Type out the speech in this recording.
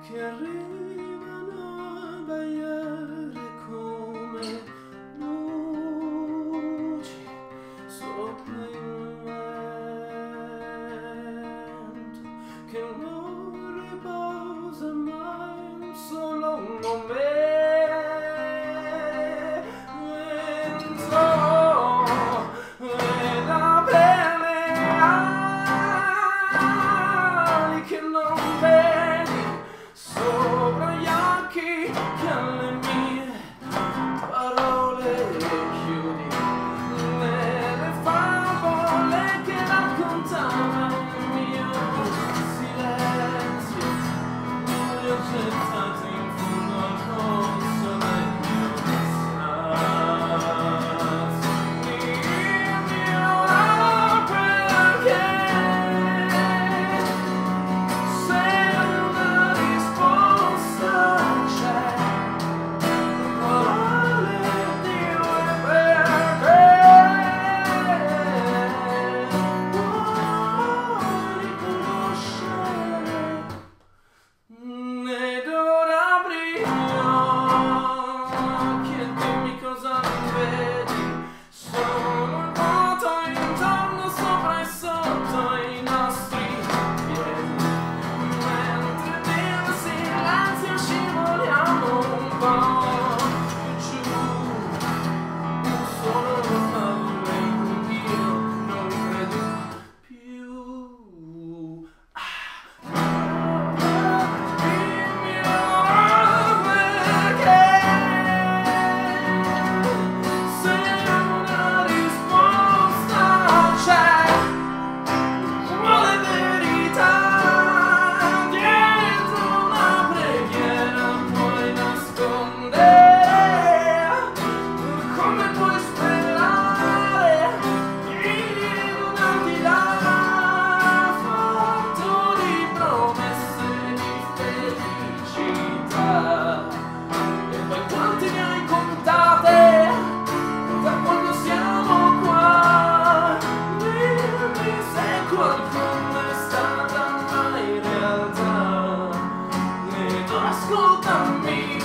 che arrivano a baiare come luci sopra il vento, che non riposa mai un solo momento. E la pelle ali che non vedi sopra gli occhi, che alle mie parole chiudi nelle favole che raccontava il mio silenzio, li ho gettati in fondo al corso del mio disastro. Dimmi ora perché, se una risposta c'è, quale Dio è perché vuoi riconoscere ed ora brillo, che dimmi cosa vedi, sono il vuoto intorno, sopra e sotto i nostri piedi, mentre nel silenzio scivoliamo un po' più giù, solo favole in cui io non credo più. Dimmi ora perché, se una risposta c'è, quale verità dietro una preghiera puoi nascondere? Come puoi sperare in un aldilà fatto di promesse di felicità? E poi quanti ne hai contate da quando siamo qua? Dimmi se qualcuno è stata mai realtà, ed ascoltami.